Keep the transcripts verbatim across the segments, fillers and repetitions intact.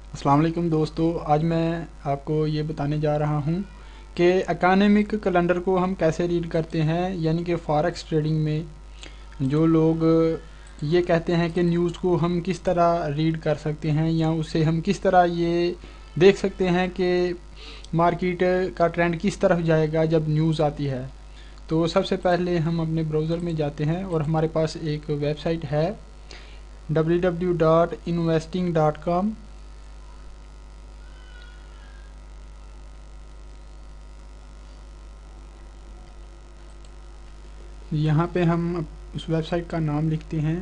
अस्सलाम वालेकुम दोस्तों, आज मैं आपको ये बताने जा रहा हूँ कि एकानमिक कैलेंडर को हम कैसे रीड करते हैं। यानी कि फॉरेक्स ट्रेडिंग में जो लोग ये कहते हैं कि न्यूज़ को हम किस तरह रीड कर सकते हैं या उसे हम किस तरह ये देख सकते हैं कि मार्केट का ट्रेंड किस तरफ जाएगा जब न्यूज़ आती है। तो सबसे पहले हम अपने ब्राउज़र में जाते हैं और हमारे पास एक वेबसाइट है W W W dot investing dot com. यहाँ पे हम उस वेबसाइट का नाम लिखते हैं।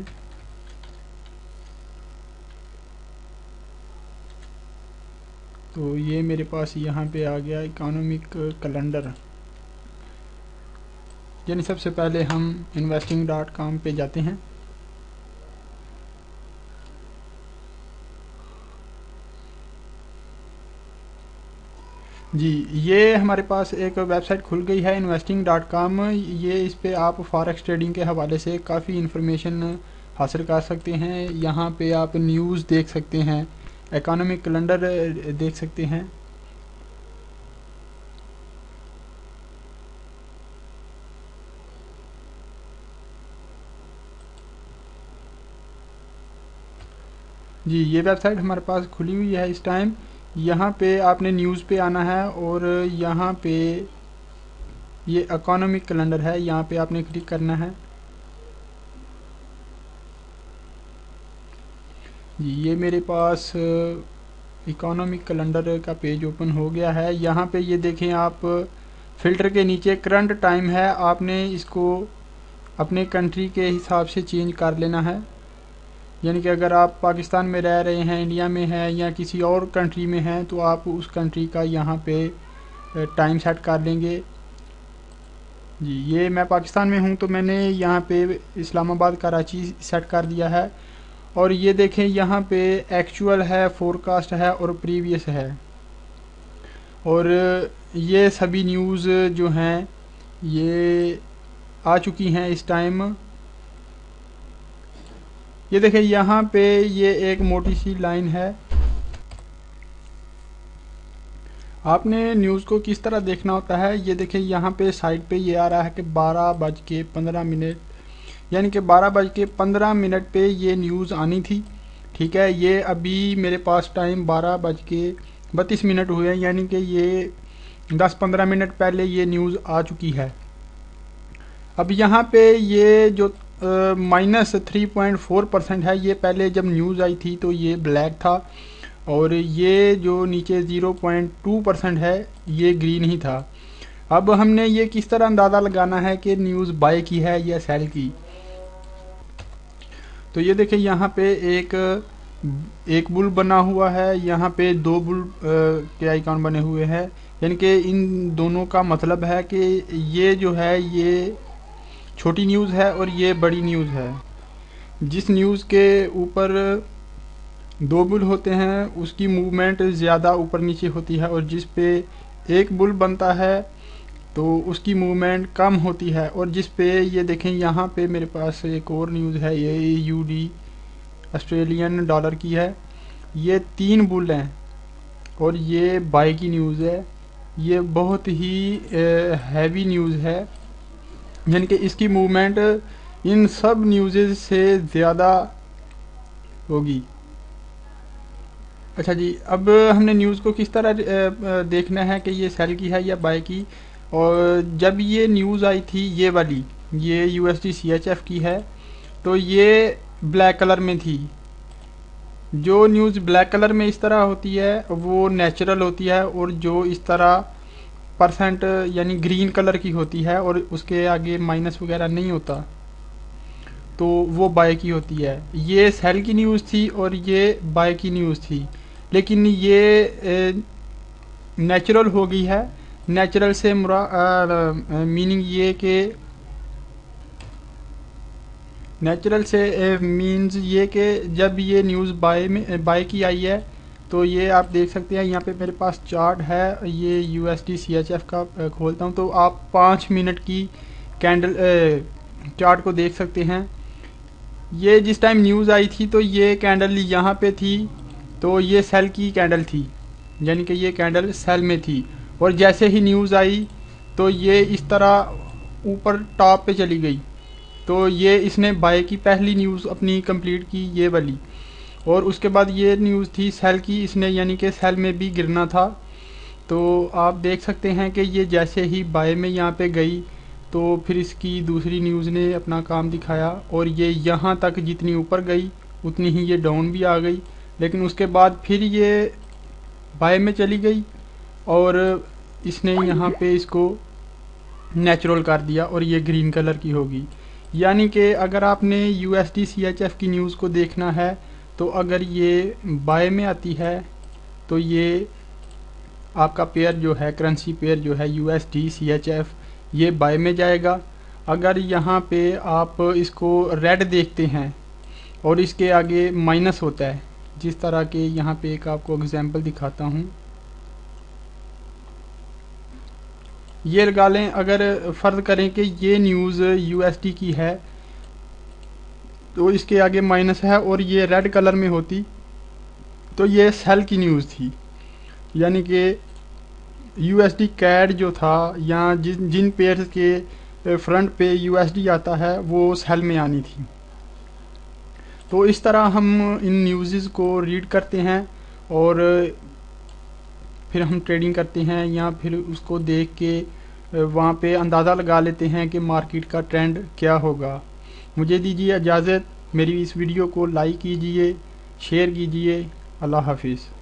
तो ये मेरे पास यहाँ पे आ गया इकोनॉमिक कैलेंडर। यानी सबसे पहले हम इन्वेस्टिंग डॉट कॉम पे जाते हैं। जी, ये हमारे पास एक वेबसाइट खुल गई है इन्वेस्टिंग डॉट कॉम। ये इस पे आप फॉरेक्स ट्रेडिंग के हवाले से काफ़ी इन्फॉर्मेशन हासिल कर सकते हैं। यहाँ पे आप न्यूज़ देख सकते हैं, इकोनॉमिक कैलेंडर देख सकते हैं। जी, ये वेबसाइट हमारे पास खुली हुई है इस टाइम। यहाँ पे आपने न्यूज़ पे आना है और यहाँ पे ये इकोनॉमिक कैलेंडर है, यहाँ पे आपने क्लिक करना है। जी, ये मेरे पास इकोनॉमिक कैलेंडर का पेज ओपन हो गया है। यहाँ पे ये देखें आप, फिल्टर के नीचे करंट टाइम है, आपने इसको अपने कंट्री के हिसाब से चेंज कर लेना है। यानी कि अगर आप पाकिस्तान में रह रहे हैं, इंडिया में हैं या किसी और कंट्री में हैं तो आप उस कंट्री का यहाँ पे टाइम सेट कर लेंगे। जी, ये मैं पाकिस्तान में हूँ तो मैंने यहाँ पे इस्लामाबाद कराची सेट कर दिया है। और ये देखें यहाँ पे एक्चुअल है, फोरकास्ट है और प्रीवियस है। और ये सभी न्यूज़ जो हैं ये आ चुकी हैं इस टाइम। ये देखें यहाँ पे ये एक मोटी सी लाइन है। आपने न्यूज़ को किस तरह देखना होता है, ये देखें यहाँ पे साइड पे ये आ रहा है कि बारह बज के पंद्रह मिनट, यानी कि बारह बज के पंद्रह मिनट पे ये न्यूज़ आनी थी। ठीक है, ये अभी मेरे पास टाइम बारह बज के बत्तीस मिनट हुए हैं, यानी कि ये दस पंद्रह मिनट पहले ये न्यूज़ आ चुकी है। अब यहाँ पे ये जो minus three point four percent है, ये पहले जब न्यूज़ आई थी तो ये ब्लैक था और ये जो नीचे ज़ीरो पॉइंट टू परसेंट है ये ग्रीन ही था। अब हमने ये किस तरह अंदाज़ा लगाना है कि न्यूज़ बाय की है या सेल की। तो ये देखिए यहाँ पे एक एक बुल बना हुआ है, यहाँ पे दो बुल के आइकॉन बने हुए हैं। यानी कि इन दोनों का मतलब है कि ये जो है ये छोटी न्यूज़ है और ये बड़ी न्यूज़ है। जिस न्यूज़ के ऊपर दो बुल होते हैं उसकी मूवमेंट ज़्यादा ऊपर नीचे होती है और जिस पे एक बुल बनता है तो उसकी मूवमेंट कम होती है। और जिस पे ये देखें यहाँ पे मेरे पास एक और न्यूज़ है, ये यू डी ऑस्ट्रेलियन डॉलर की है। ये तीन बुल हैं और ये बाय की न्यूज़ है। ये बहुत ही हैवी न्यूज़ है, यानी कि इसकी मूवमेंट इन सब न्यूज़ से ज़्यादा होगी। अच्छा जी, अब हमने न्यूज़ को किस तरह देखना है कि ये सेल की है या बाय की। और जब ये न्यूज़ आई थी ये वाली, ये U S D C H F की है, तो ये ब्लैक कलर में थी। जो न्यूज़ ब्लैक कलर में इस तरह होती है वो नेचुरल होती है, और जो इस तरह परसेंट यानी ग्रीन कलर की होती है और उसके आगे माइनस वगैरह नहीं होता तो वो बाय की होती है। ये सेल की न्यूज़ थी और ये बाय की न्यूज़ थी, लेकिन ये नेचुरल हो गई है। नेचुरल से मुरा मीनिंग ये कि नेचुरल से मीन्स ये कि जब ये न्यूज़ बाय में बाय की आई है तो ये आप देख सकते हैं यहाँ पे मेरे पास चार्ट है, ये U S D C H F का खोलता हूँ तो आप पाँच मिनट की कैंडल चार्ट को देख सकते हैं। ये जिस टाइम न्यूज़ आई थी तो ये कैंडल यहाँ पे थी तो ये सेल की कैंडल थी, यानी कि ये कैंडल सेल में थी। और जैसे ही न्यूज़ आई तो ये इस तरह ऊपर टॉप पे चली गई। तो ये इसने बाय की पहली न्यूज़ अपनी कंप्लीट की, ये वाली। और उसके बाद ये न्यूज़ थी सेल की, इसने यानी कि सेल में भी गिरना था। तो आप देख सकते हैं कि ये जैसे ही बाय में यहाँ पे गई तो फिर इसकी दूसरी न्यूज़ ने अपना काम दिखाया, और ये यहाँ तक जितनी ऊपर गई उतनी ही ये डाउन भी आ गई। लेकिन उसके बाद फिर ये बाय में चली गई और इसने यहाँ पे इसको नेचुरल कर दिया और ये ग्रीन कलर की होगी। यानी कि अगर आपने U S D C H F की न्यूज़ को देखना है तो अगर ये बाय में आती है तो ये आपका पेयर जो है, करेंसी पेयर जो है U S D C H F, ये बाय में जाएगा। अगर यहाँ पे आप इसको रेड देखते हैं और इसके आगे माइनस होता है, जिस तरह के यहाँ पे एक आपको एग्जांपल दिखाता हूँ, ये लगा लें। अगर फ़र्ज़ करें कि ये न्यूज़ यू एस डी की है तो इसके आगे माइनस है और ये रेड कलर में होती तो ये सेल की न्यूज़ थी। यानी कि यू एस डी कैड जो था, या जिन जिन पेयर्स के फ्रंट पे यू एस डी आता है वो सेल में आनी थी। तो इस तरह हम इन न्यूज़ को रीड करते हैं और फिर हम ट्रेडिंग करते हैं, या फिर उसको देख के वहाँ पे अंदाज़ा लगा लेते हैं कि मार्केट का ट्रेंड क्या होगा। मुझे दीजिए इजाज़त, मेरी इस वीडियो को लाइक कीजिए, शेयर कीजिए। अल्लाह हाफिज़।